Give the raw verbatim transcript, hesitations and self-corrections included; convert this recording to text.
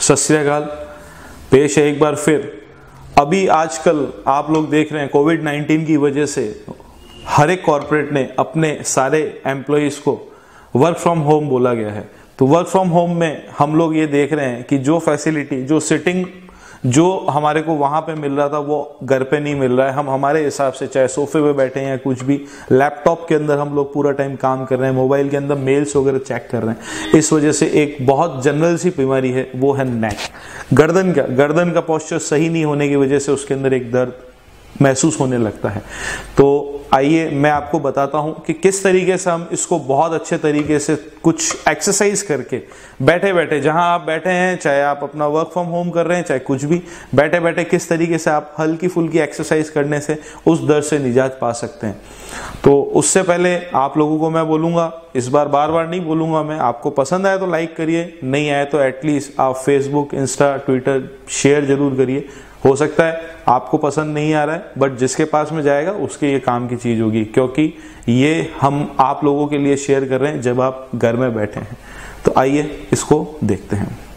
सत श्री अकाल। पेश है एक बार फिर। अभी आजकल आप लोग देख रहे हैं कोविड नाइन्टीन की वजह से हर एक कॉर्पोरेट ने अपने सारे एम्प्लॉयज को वर्क फ्रॉम होम बोला गया है। तो वर्क फ्रॉम होम में हम लोग ये देख रहे हैं कि जो फैसिलिटी, जो सिटिंग जो हमारे को वहां पे मिल रहा था वो घर पे नहीं मिल रहा है। हम हमारे हिसाब से चाहे सोफे पे बैठे हैं या कुछ भी, लैपटॉप के अंदर हम लोग पूरा टाइम काम कर रहे हैं, मोबाइल के अंदर मेल्स वगैरह चेक कर रहे हैं। इस वजह से एक बहुत जनरल सी बीमारी है, वो है नेक, गर्दन का गर्दन का पोस्चर सही नहीं होने की वजह से उसके अंदर एक दर्द महसूस होने लगता है। तो आइए मैं आपको बताता हूं कि किस तरीके से हम इसको बहुत अच्छे तरीके से कुछ एक्सरसाइज करके बैठे बैठे, जहां आप बैठे हैं, चाहे आप अपना वर्क फ्रॉम होम कर रहे हैं, चाहे कुछ भी, बैठे बैठे किस तरीके से आप हल्की फुल्की एक्सरसाइज करने से उस दर्द से निजात पा सकते हैं। तो उससे पहले आप लोगों को मैं बोलूंगा, इस बार बार बार नहीं बोलूंगा मैं, आपको पसंद आए तो लाइक करिए, नहीं आए तो एटलीस्ट आप फेसबुक, इंस्टा, ट्विटर शेयर जरूर करिए। हो सकता है आपको पसंद नहीं आ रहा है, बट जिसके पास में जाएगा उसके ये काम की चीज होगी, क्योंकि ये हम आप लोगों के लिए शेयर कर रहे हैं जब आप घर में बैठे हैं। तो आइए इसको देखते हैं।